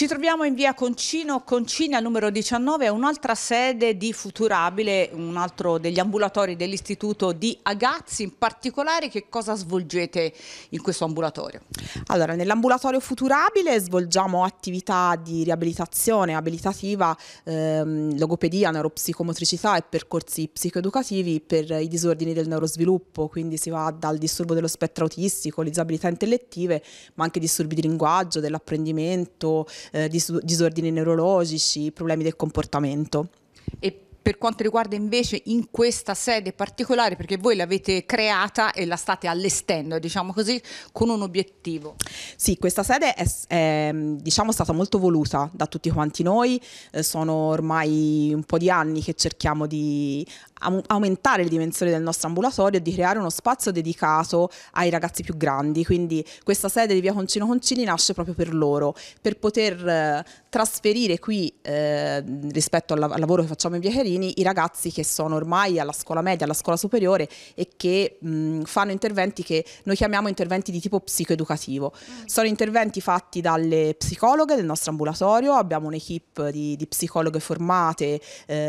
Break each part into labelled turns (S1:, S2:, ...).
S1: Ci troviamo in via Concini al numero 19, è un'altra sede di Futurabile, un altro degli ambulatori dell'istituto di Agazzi. In particolare, che cosa svolgete in questo ambulatorio?
S2: Allora, nell'ambulatorio Futurabile svolgiamo attività di riabilitazione abilitativa, logopedia, neuropsicomotricità e percorsi psicoeducativi per i disordini del neurosviluppo, quindi si va dal disturbo dello spettro autistico, le disabilità intellettive, ma anche disturbi di linguaggio, dell'apprendimento, disordini neurologici, problemi del comportamento.
S1: E per quanto riguarda invece in questa sede particolare, perché voi l'avete creata e la state allestendo, diciamo così, con un obiettivo.
S2: Sì, questa sede è diciamo, stata molto voluta da tutti quanti noi, sono ormai un po' di anni che cerchiamo di aumentare le dimensioni del nostro ambulatorio e di creare uno spazio dedicato ai ragazzi più grandi, quindi questa sede di via Concini nasce proprio per loro, per poter trasferire qui rispetto al lavoro che facciamo in via Cherini i ragazzi che sono ormai alla scuola media, alla scuola superiore e che fanno interventi che noi chiamiamo interventi di tipo psicoeducativo. Sono interventi fatti dalle psicologhe del nostro ambulatorio, abbiamo un'equipe di psicologhe formate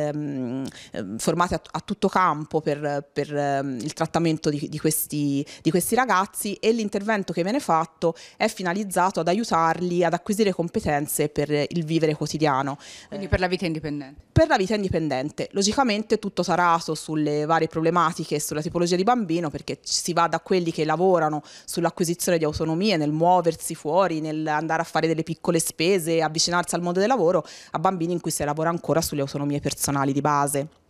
S2: a tutto campo per il trattamento di questi ragazzi, e l'intervento che viene fatto è finalizzato ad aiutarli ad acquisire competenze per il vivere quotidiano.
S1: Quindi per la vita indipendente.
S2: Per la vita indipendente, logicamente tutto tarato sulle varie problematiche e sulla tipologia di bambino, perché si va da quelli che lavorano sull'acquisizione di autonomie, nel muoversi fuori, nel andare a fare delle piccole spese, avvicinarsi al mondo del lavoro, a bambini in cui si lavora ancora sulle autonomie personali di base.